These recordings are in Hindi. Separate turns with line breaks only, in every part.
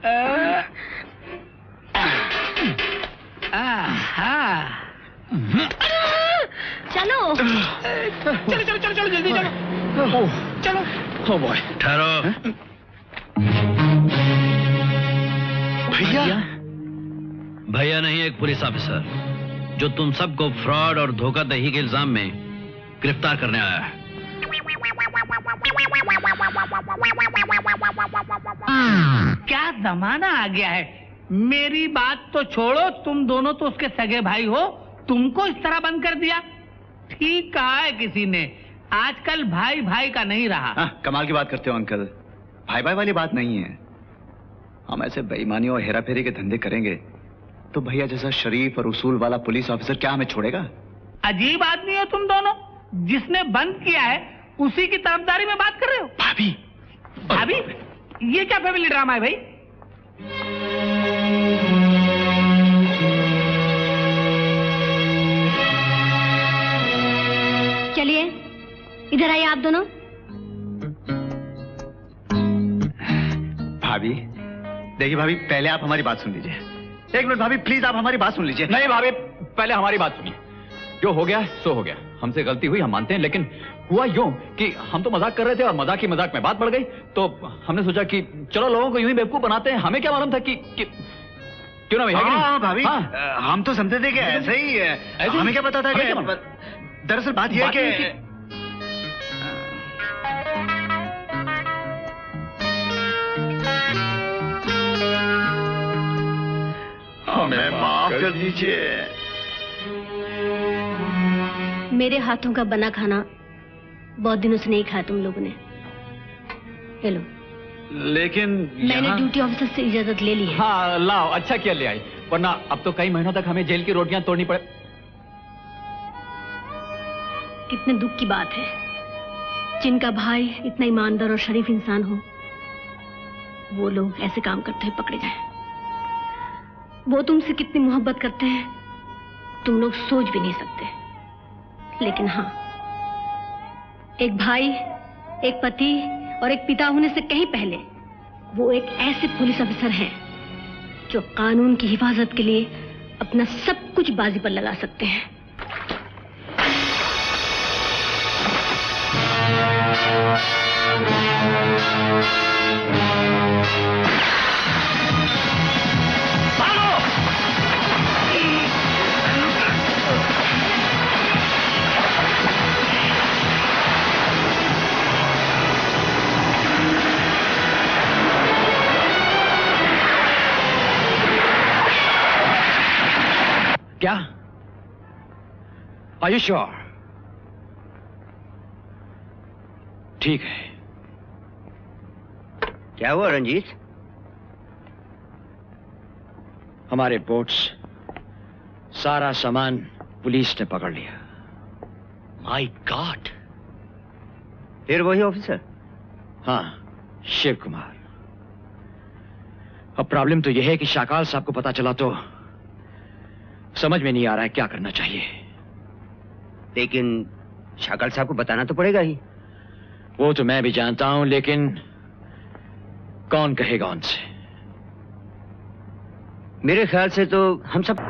चलो
चलो चलो चलो चलो जल्दी चलो चलो।
ओ बॉय
ठहरो।
भैया?
भैया नहीं, एक पुलिस ऑफिसर जो तुम सबको फ्रॉड और धोखाधड़ी के इल्जाम में गिरफ्तार करने आया है।
क्या जमाना आ गया है। मेरी बात तो छोड़ो, तुम दोनों तो उसके सगे भाई हो, तुमको इस तरह बंद कर दिया। ठीक कहा है किसी ने, आजकल भाई भाई का नहीं रहा।
कमाल की बात करते हो अंकल, भाई भाई वाली बात नहीं है। हम ऐसे बेईमानी और हेराफेरी के धंधे करेंगे तो भैया जैसा शरीफ और उसूल वाला पुलिस ऑफिसर क्या हमें छोड़ेगा?
अजीब आदमी हो तुम दोनों, जिसने बंद किया है उसी की तरफदारी में बात कर रहे हो।
भाभी
भाभी, ये क्या फैमिली ड्रामा है भाई?
चलिए इधर आइए आप दोनों।
भाभी देखिए, भाभी पहले आप हमारी बात सुन लीजिए। एक मिनट भाभी प्लीज, आप हमारी बात सुन लीजिए।
नहीं भाभी, पहले हमारी बात सुनिए। जो हो गया सो हो गया, हमसे गलती हुई हम मानते हैं, लेकिन हुआ यूं कि हम तो मजाक कर रहे थे और मजाक ही मजाक में बात बढ़ गई, तो हमने सोचा कि चलो लोगों को यूं ही बेवकूफ बनाते हैं। हमें क्या मालूम था कि क्यों ना भैया?
हाँ भाभी, हम तो समझते थे कि ऐसे ही है। हमें क्या पता था कि दरअसल बात यह है कि हमें माफ कर दीजिए।
मेरे हाथों का बना खाना बहुत दिनों से नहीं खाया तुम लोगों ने। हेलो,
लेकिन
मैंने ड्यूटी ऑफिसर से इजाजत ले ली है।
हाँ लाओ, अच्छा किया ले आई, वरना अब तो कई महीनों तक हमें जेल की रोटियां तोड़नी पड़े।
कितने दुख की बात है, जिनका भाई इतना ईमानदार और शरीफ इंसान हो, वो लोग ऐसे काम करते हुए पकड़े जाएं। वो तुमसे कितनी मोहब्बत करते हैं तुम लोग सोच भी नहीं सकते। लेकिन हाँ, एक भाई, एक पति और एक पिता होने से कहीं पहले वो एक ऐसे पुलिस ऑफिसर हैं जो कानून की हिफाजत के लिए अपना सब कुछ बाजी पर लगा सकते हैं।
क्या? Are you sure? ठीक है।
क्या हुआ रंजीत?
हमारे बोट्स, सारा सामान पुलिस ने पकड़ लिया।
My God! फिर वही ऑफिसर?
हाँ, शिव कुमार। अब प्रॉब्लम तो यह है कि शाकाल साहब को पता चला तो समझ में नहीं आ रहा है क्या करना चाहिए।
लेकिन शाकाल साहब को बताना तो पड़ेगा ही।
वो तो मैं भी जानता हूं, लेकिन कौन कहेगा उनसे?
मेरे ख्याल से तो हम सब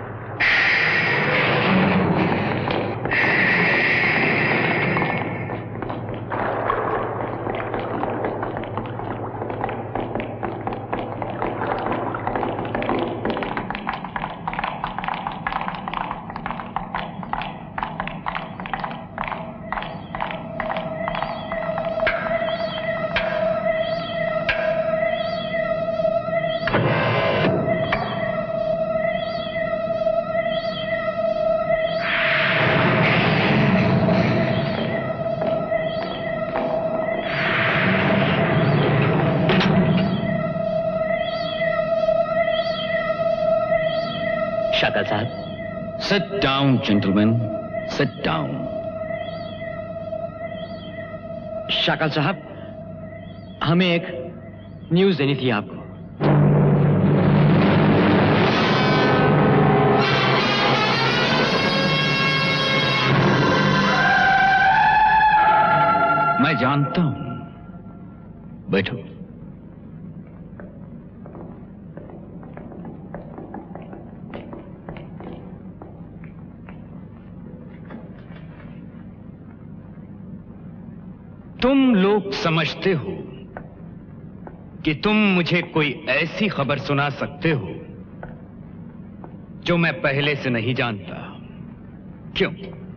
शाकाल साहब। Sit down, gentlemen. Sit down. Shakaal साहब, हमें एक न्यूज देनी थी आपको।
मैं जानता हूं, बैठो।
तुम लोग समझते हो कि तुम मुझे कोई ऐसी खबर सुना सकते हो जो मैं पहले से नहीं जानता। क्यों?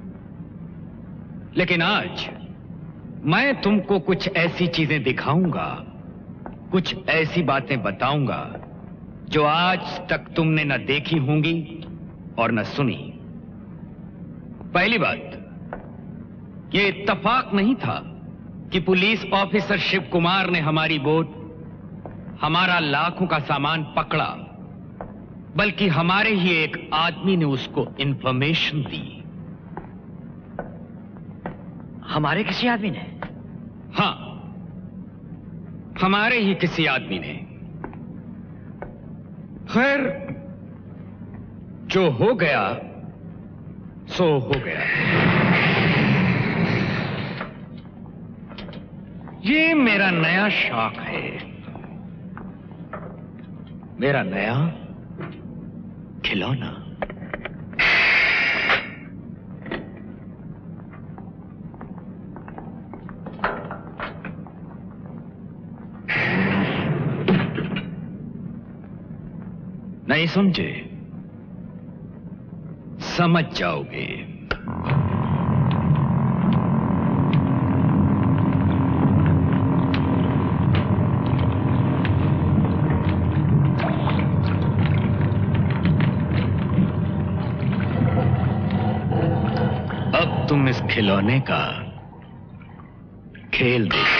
लेकिन आज मैं तुमको कुछ ऐसी चीजें दिखाऊंगा, कुछ ऐसी बातें बताऊंगा जो आज तक तुमने न देखी होंगी और न सुनी। पहली बात, यह इत्तेफाक नहीं था कि पुलिस ऑफिसर शिव कुमार ने हमारी बोट, हमारा लाखों का सामान पकड़ा, बल्कि हमारे ही एक आदमी ने उसको इंफॉर्मेशन दी।
हमारे किसी आदमी ने?
हां, हमारे ही किसी आदमी ने। खैर, जो हो गया सो हो गया। ये मेरा नया शौक है, मेरा नया खिलौना। नहीं समझे? समझ जाओगे। अब तुम इस खिलौने का खेल देखो।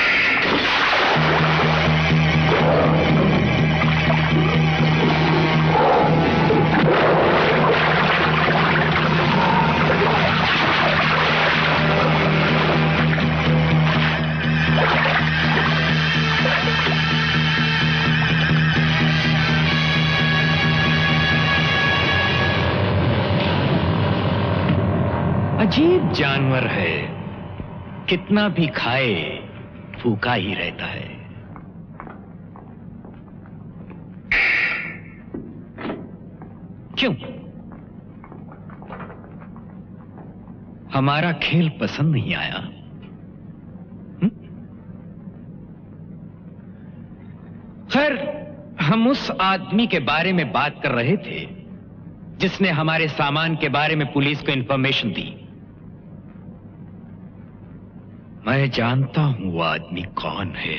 अजीब जानवर है, कितना भी खाए भूखा ही रहता है। क्यों? हमारा खेल पसंद नहीं आया? खैर, हम उस आदमी के बारे में बात कर रहे थे जिसने हमारे सामान के बारे में पुलिस को इंफॉर्मेशन दी। मैं जानता हूं वो आदमी कौन है।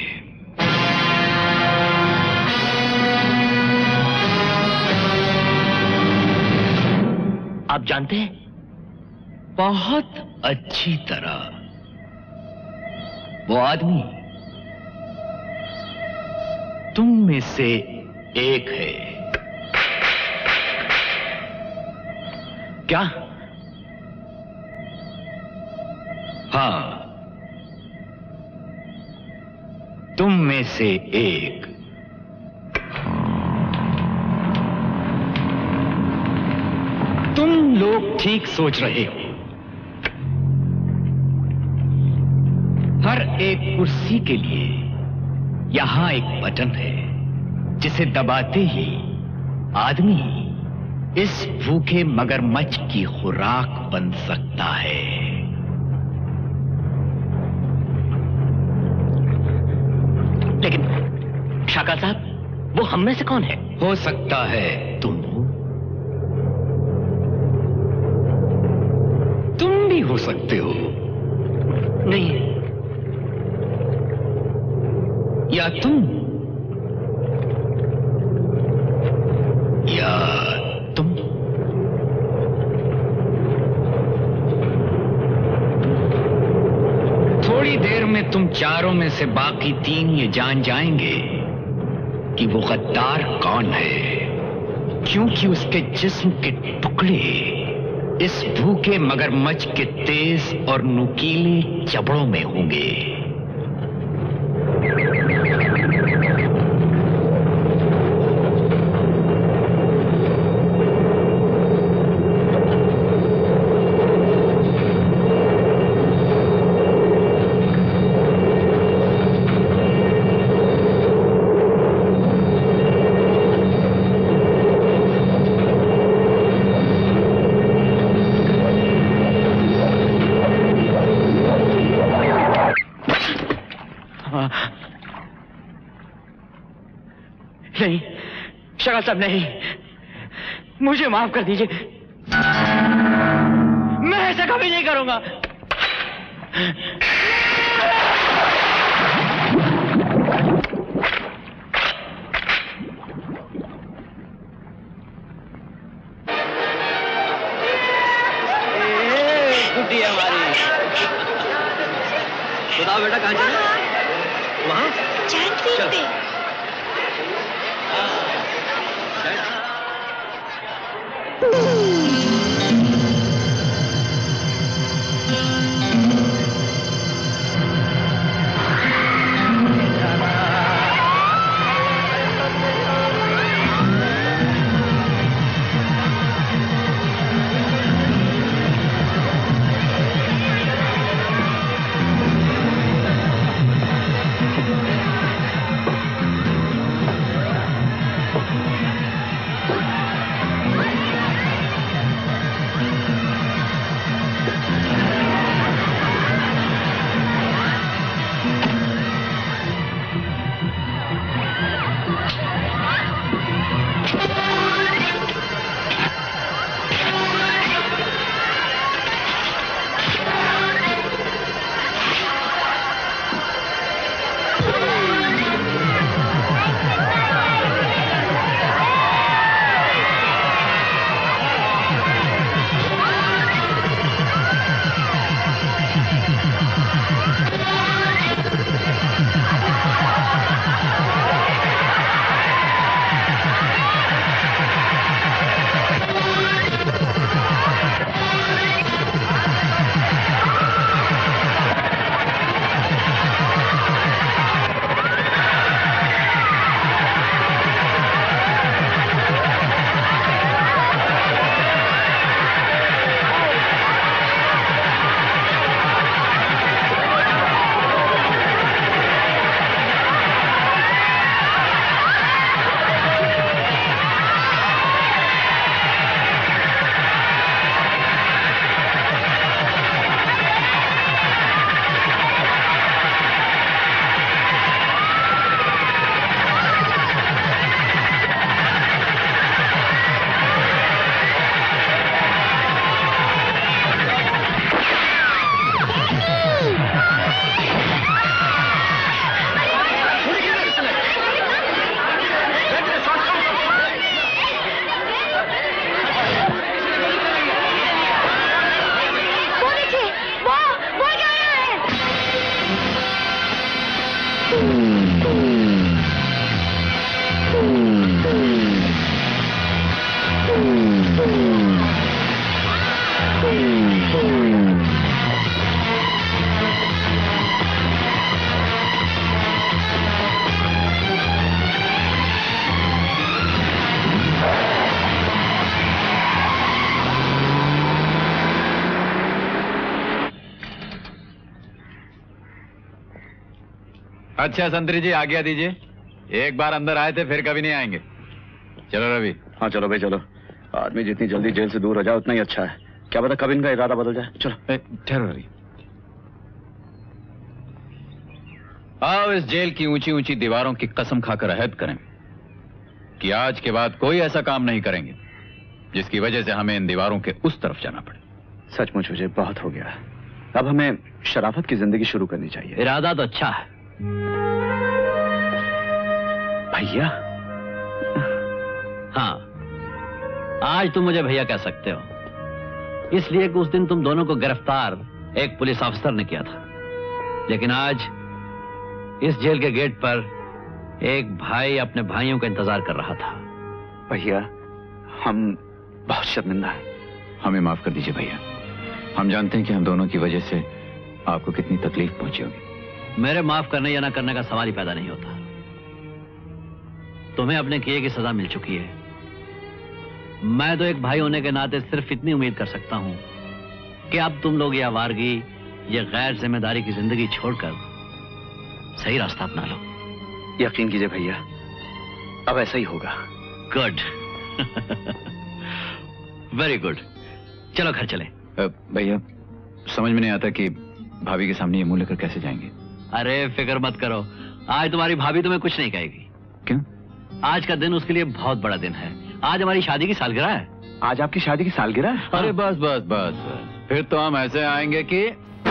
आप जानते हैं? बहुत अच्छी तरह। वो आदमी तुम में से एक है। क्या? हां, तुम में से एक। तुम लोग ठीक सोच रहे हो। हर एक कुर्सी के लिए यहां एक बटन है जिसे दबाते ही आदमी इस भूखे मगरमच्छ की खुराक बन सकता है। लेकिन शाका साहब, वो हम में से कौन है? हो सकता है तुम हो, तुम भी हो सकते हो। नहीं, या तुम या तुम। थोड़ी देर में तुम चारों में से बाकी तीन ये जान जाएंगे कि वो गद्दार कौन है, क्योंकि उसके जिस्म के टुकड़े इस भूखे मगरमच्छ के तेज और नुकीले जबड़ों में होंगे। नहीं शक्ल साहब, नहीं, मुझे माफ कर दीजिए, मैं ऐसा कभी नहीं करूंगा।
गुड्डी हमारी। बताओ बेटा कहाँ चले? वहाँ
चैनफील्ड पे।
अच्छा संतरी जी, आज्ञा दीजिए। एक बार अंदर आए थे, फिर कभी नहीं आएंगे। चलो रवि।
हाँ चलो भाई चलो। आदमी जितनी जल्दी जेल से दूर हो जाए उतना ही अच्छा है। क्या पता कब इनका इरादा बदल जाए। चलो
ठहरो रवि। आओ इस जेल की ऊंची ऊंची दीवारों की कसम खाकर अहद करें कि आज के बाद कोई ऐसा काम नहीं करेंगे जिसकी वजह से हमें इन दीवारों के उस तरफ जाना पड़े।
सचमुच मुझे बहुत हो गया। अब हमें शराफत की जिंदगी शुरू करनी चाहिए।
इरादा तो अच्छा है
भैया।
हाँ, आज तुम मुझे भैया कह सकते हो, इसलिए कि उस दिन तुम दोनों को गिरफ्तार एक पुलिस अफसर ने किया था, लेकिन आज इस जेल के गेट पर एक भाई अपने भाइयों का इंतजार कर रहा था।
भैया हम बहुत शर्मिंदा हैं।
हमें माफ कर दीजिए भैया। हम जानते हैं कि हम दोनों की वजह से आपको कितनी तकलीफ पहुंची होगी।
मेरे माफ करने या ना करने का सवाल ही पैदा नहीं होता। तुम्हें अपने किए की सजा मिल चुकी है। मैं तो एक भाई होने के नाते सिर्फ इतनी उम्मीद कर सकता हूं कि अब तुम लोग ये आवारगी, ये गैर जिम्मेदारी की जिंदगी छोड़कर सही रास्ता अपना लो।
यकीन कीजिए भैया, अब ऐसा ही होगा।
गुड। Very good. चलो घर चले।
भैया समझ में नहीं आता कि भाभी के सामने ये मुंह लेकर कैसे जाएंगे।
अरे फिक्र मत करो, आज तुम्हारी भाभी तुम्हें कुछ नहीं कहेगी।
क्यों?
आज का दिन उसके लिए बहुत बड़ा दिन है। आज हमारी शादी की सालगिरह है।
आज आपकी शादी की सालगिरह है?
अरे बस बस बस, फिर तो हम ऐसे आएंगे कि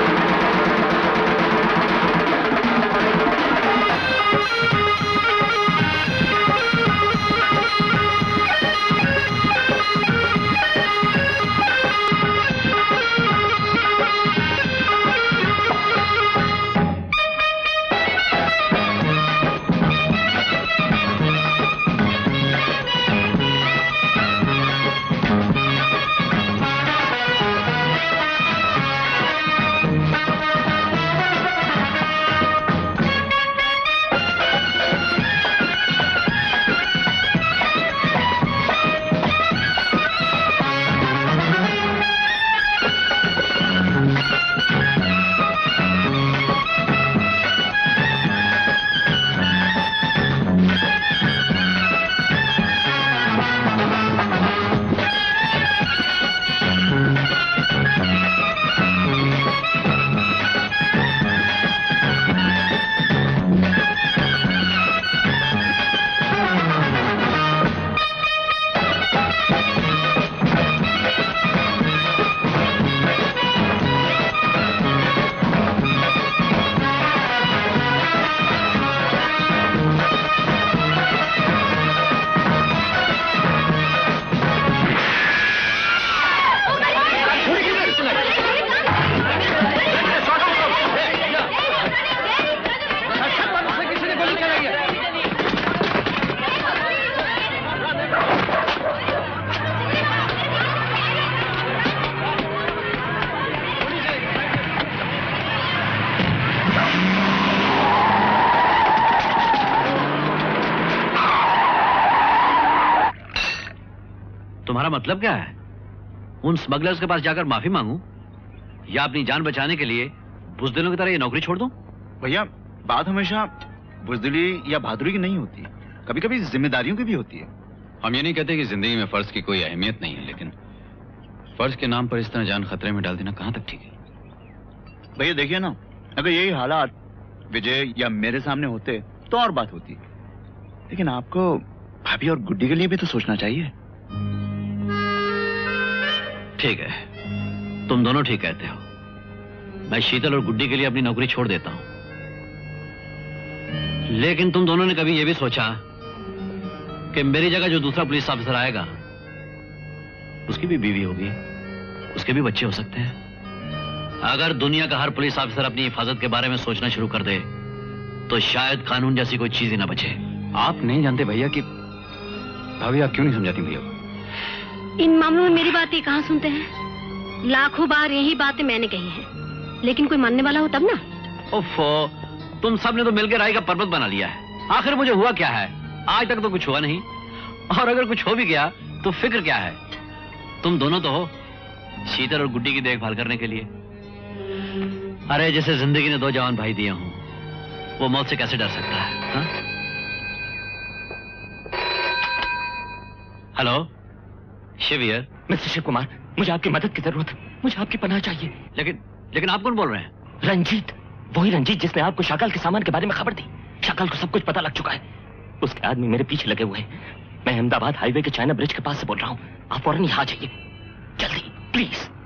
तुम्हारा मतलब क्या है? उन स्मगलर्स के पास जाकर माफी मांगू या अपनी जान बचाने के लिए बुजदिलों की तरह ये नौकरी छोड़ दूं?
भैया, बात हमेशा बुजदिली या बहादुरी की नहीं होती, कभी कभी जिम्मेदारियों की भी होती है।
हम ये नहीं कहते कि जिंदगी में फर्ज की कोई अहमियत नहीं है, लेकिन फर्ज के नाम पर इस तरह जान खतरे में डाल देना कहां तक ठीक है?
भैया देखिए ना, अगर यही हालात विजय या मेरे सामने होते तो और बात होती, लेकिन आपको भाभी और गुड्डी के लिए भी तो सोचना चाहिए।
ठीक है, तुम दोनों ठीक कहते हो। मैं शीतल और गुड्डी के लिए अपनी नौकरी छोड़ देता हूं, लेकिन तुम दोनों ने कभी यह भी सोचा कि मेरी जगह जो दूसरा पुलिस ऑफिसर आएगा उसकी भी बीवी होगी, उसके भी बच्चे हो सकते हैं। अगर दुनिया का हर पुलिस ऑफिसर अपनी हिफाजत के बारे में सोचना शुरू कर दे तो शायद कानून जैसी कोई चीज ही ना बचे।
आप नहीं जानते भैया कि भाभी आप क्यों नहीं समझाती भैया को?
इन मामलों में मेरी बातें कहाँ सुनते हैं? लाखों बार यही बातें मैंने कही हैं, लेकिन कोई मानने वाला हो तब ना।
ओफो, तुम सबने तो मिलकर राई का पर्वत बना लिया है। आखिर मुझे हुआ क्या है? आज तक तो कुछ हुआ नहीं, और अगर कुछ हो भी गया तो फिक्र क्या है? तुम दोनों तो हो शीतल और गुड्डी की देखभाल करने के लिए। अरे जैसे जिंदगी ने दो जवान भाई दिए हों, वो मौत से कैसे डर सकता है? हा? Hello, Shiv here.
Mister Shiv Kumar, मुझे आपकी मदद की जरूरत है, मुझे आपकी पनाह चाहिए।
लेकिन आप कौन बोल रहे हैं?
रंजीत, वही रंजीत जिसने आपको शाकाल के सामान के बारे में खबर दी। शाकाल को सब कुछ पता लग चुका है, उसके आदमी मेरे पीछे लगे हुए हैं। मैं अहमदाबाद हाईवे के चाइना ब्रिज के पास से बोल रहा हूँ, आप फौरन यहाँ आ जाइए, जल्दी प्लीज।